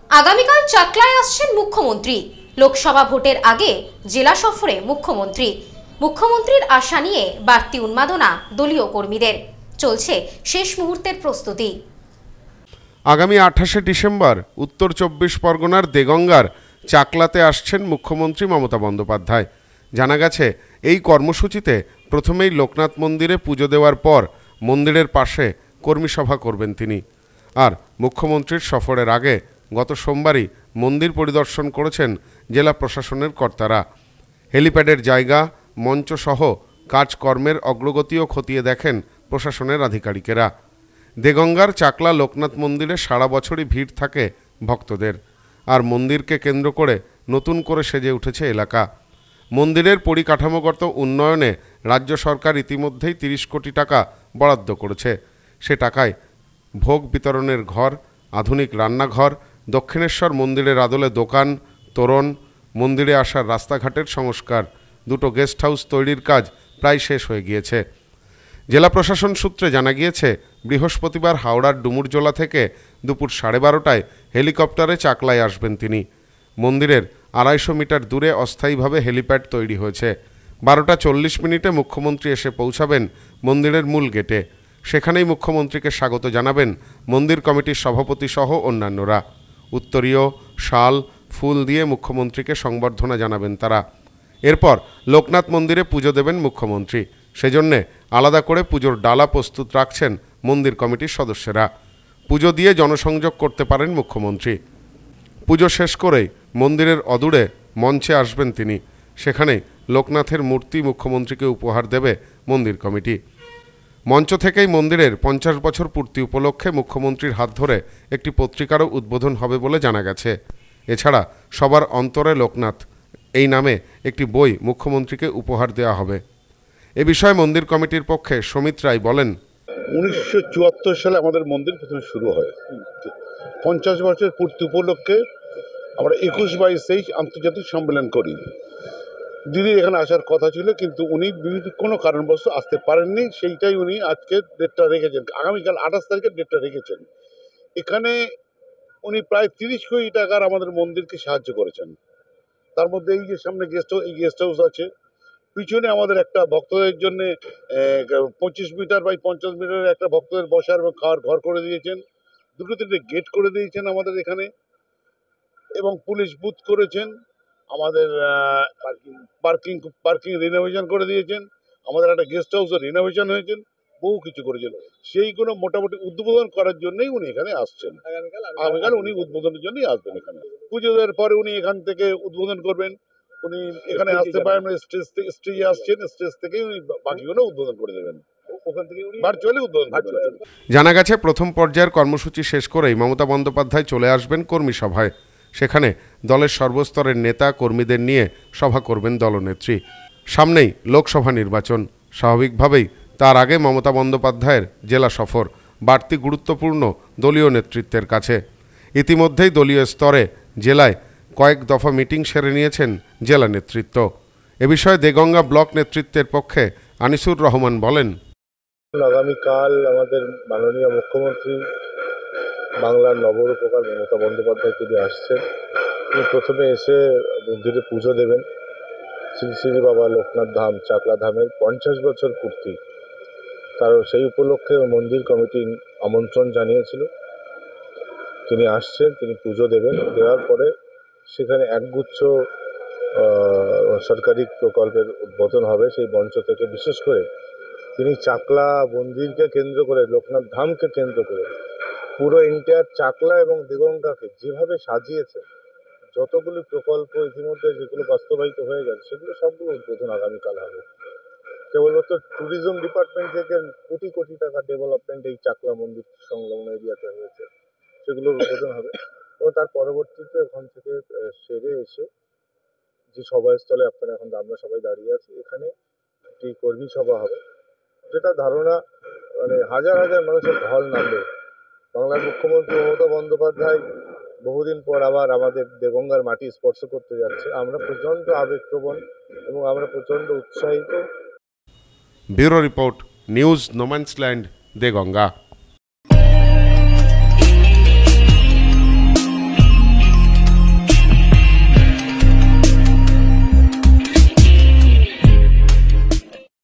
আগামীকাল চাকলায় আসছেন মুখ্যমন্ত্রী। লোকসভা ভোটের আগে জেলা সফরে মুখ্যমন্ত্রীর আশা নিয়ে বাড়তি উন্মাদনা দলীয় কর্মীদের। চলছে শেষ মুহূর্তের প্রস্তুতি। আগামী 28শে ডিসেম্বর উত্তর 24 পরগনার দেগঙ্গার চাকলাতে আসছেন মুখ্যমন্ত্রী মমতা বন্দ্যোপাধ্যায়। জানা গেছে এই কর্মসূচিতে প্রথমেই লোকনাথ মন্দিরে পুজো দেওয়ার পর মন্দিরের পাশে কর্মী সভা করবেন তিনি। আর মুখ্যমন্ত্রীর সফরের আগে গত সোমবারই মন্দির পরিদর্শন করেছেন জেলা প্রশাসনের কর্তারা। হেলিপ্যাডের জায়গা, মঞ্চসহ কাজকর্মের অগ্রগতিও খতিয়ে দেখেন প্রশাসনের আধিকারিকেরা। দেগঙ্গার চাকলা লোকনাথ মন্দিরে সারা বছরই ভিড় থাকে ভক্তদের, আর মন্দিরকে কেন্দ্র করে নতুন করে সেজে উঠেছে এলাকা। মন্দিরের পরিকাঠামোগত উন্নয়নে রাজ্য সরকার ইতিমধ্যেই 30 কোটি টাকা বরাদ্দ করেছে। সে টাকায় ভোগ বিতরণের ঘর, আধুনিক রান্নাঘর, দক্ষিণেশ্বর মন্দিরের আদলে দোকান, তোরণ, মন্দিরে আসার রাস্তাঘাটের সংস্কার, দুটো গেস্ট হাউস তৈরির কাজ প্রায় শেষ হয়ে গিয়েছে। জেলা প্রশাসন সূত্রে জানা গিয়েছে, বৃহস্পতিবার হাওড়ার ডুমুরজোলা থেকে দুপুর 12:30টায় হেলিকপ্টারে চাকলায় আসবেন তিনি। মন্দিরের 250 মিটার দূরে অস্থায়ীভাবে হেলিপ্যাড তৈরি হয়েছে। 12:40 মুখ্যমন্ত্রী এসে পৌঁছাবেন মন্দিরের মূল গেটে। সেখানেই মুখ্যমন্ত্রীকে স্বাগত জানাবেন মন্দির কমিটির সভাপতি সহ অন্যান্যরা। উত্তরীয়, শাল, ফুল দিয়ে মুখ্যমন্ত্রীকে সংবর্ধনা জানাবেন তারা। এরপর লোকনাথ মন্দিরে পুজো দেবেন মুখ্যমন্ত্রী। সেজন্যে আলাদা করে পুজোর ডালা প্রস্তুত রাখছেন মন্দির কমিটির সদস্যরা। পুজো দিয়ে জনসংযোগ করতে পারেন মুখ্যমন্ত্রী। পুজো শেষ করেই মন্দিরের অদূরে মঞ্চে আসবেন তিনি। সেখানেই লোকনাথের মূর্তি মুখ্যমন্ত্রীকে উপহার দেবে মন্দির কমিটি। মঞ্চ থেকেই মন্দিরের 50 বছর পূর্তি উপলক্ষে মুখ্যমন্ত্রীর হাত ধরে একটি পত্রিকারও উদ্বোধন হবে বলে জানা গেছে। এছাড়া সবার অন্তরে লোকনাথ এই নামে একটি বই মুখ্যমন্ত্রীকে উপহার দেওয়া হবে। এ বিষয়ে মন্দির কমিটির পক্ষে সমিত রায় বলেন, 1974 সালে আমাদের মন্দির প্রথমে শুরু হয়। 50 বছর পূর্তি উপলক্ষে আমরা 21-22-23 আন্তর্জাতিক সম্মেলন করি। দিদি এখানে আসার কথা ছিল, কিন্তু উনি কোনো কারণবশত আসতে পারেননি। সেইটাই উনি আজকে ডেটটা রেখেছেন, আগামীকাল 28 তারিখের ডেটটা রেখেছেন। এখানে উনি প্রায় 30 কোটি টাকার আমাদের মন্দিরকে সাহায্য করেছেন। তার মধ্যে এই যে সামনে গেস্ট হাউস আছে, পিছনে আমাদের একটা ভক্তদের জন্য 25 মিটার বাই 50 মিটারের একটা ভক্তদের বসার এবং খাওয়ার ঘর করে দিয়েছেন। 2-3টে গেট করে দিয়েছেন আমাদের এখানে, এবং পুলিশ বুথ করেছেন। আমাদের পার্কিং রিনোভেশন করে দিয়েছেন। আমাদের একটা গেস্ট হাউসের রিনোভেশন হয়েছেন, বহু কিছু করেছেন। সেইগুলো মোটামুটি উদ্বোধন করার জন্যই উনি এখানে আসছেন। আগামীকাল উনি উদ্বোধনের জন্যই আসবেন এখানে। পুজো দেওয়ার পরে উনি এখান থেকে উদ্বোধন করবেন। উনি এখানে আসতে পারেন, স্টেজে আসছেন, স্টেজ থেকেই উনি বাকিগুলো উদ্বোধন করে দেবেন। ওখান থেকে উনি ভার্চুয়ালি উদ্বোধন করবেন। জানা গেছে প্রথম পর্যায়ের কর্মসূচি শেষ করেই মমতা বন্দ্যোপাধ্যায় চলে আসবেন কর্মী সভায়। সেখানে দলের সর্বস্তরের নেতা কর্মীদের নিয়ে সভা করবেন দলনেত্রী। সামনেই লোকসভা নির্বাচন, স্বাভাবিকভাবেই তার আগে মমতা বন্দ্যোপাধ্যায়ের জেলা সফর বাড়তি গুরুত্বপূর্ণ দলীয় নেতৃত্বের কাছে। ইতিমধ্যেই দলীয় স্তরে জেলায় কয়েক দফা মিটিং সেরে নিয়েছেন জেলা নেতৃত্ব। এ বিষয়ে দেগঙ্গা ব্লক নেতৃত্বের পক্ষে আনিসুর রহমান বলেন, আগামীকাল আমাদের মাননীয় মুখ্যমন্ত্রী বাংলার নবরূপকার মমতা বন্দ্যোপাধ্যায় তিনি আসছেন। তিনি প্রথমে এসে মন্দিরে পুজো দেবেন। শ্রী শ্রী বাবা লোকনাথ ধাম চাকলা ধামের 50 বছর পূর্তি, তার সেই উপলক্ষে মন্দির কমিটি আমন্ত্রণ জানিয়েছিল। তিনি আসছেন, তিনি পুজো দেবেন। দেওয়ার পরে সেখানে একগুচ্ছ সরকারি প্রকল্পের উদ্বোধন হবে সেই মঞ্চ থেকে। বিশেষ করে তিনি চাকলা মন্দিরকে কেন্দ্র করে, লোকনাথ ধামকে কেন্দ্র করে পুরো এন্টায়ার চাকলা এবং দেগঙ্গাকে যেভাবে সাজিয়েছে, যতগুলি প্রকল্প ইতিমধ্যে যেগুলো বাস্তবায়িত হয়ে গেছে, সেগুলো সবগুলো উদ্বোধন আগামীকাল হবে। কেবলমাত্র ট্যুরিজম ডিপার্টমেন্ট থেকে কোটি কোটি টাকা ডেভেলপমেন্ট এই চাকলা মন্দির সংলগ্ন এরিয়াতে হয়েছে, সেগুলোর উদ্বোধন হবে। এবং তার পরবর্তীতে ওখান থেকে সেরে এসে যে সভাস্থলে আমরা সবাই দাঁড়িয়ে আছি, এখানে একটি কর্মী সভা হবে, যেটা ধারণা হাজার হাজার মানুষের ঢল নামবে। বাংলার মুখ্যমন্ত্রী মমতা বন্দ্যোপাধ্যায় বহুদিন পর আবার আমাদের দেগঙ্গার মাটি স্পর্শ করতে যাচ্ছে। আমরা প্রচণ্ড আবেগপ্রবণ এবং আমরা প্রচণ্ড উৎসাহিত। Bureau report, news no man's land, Deganga.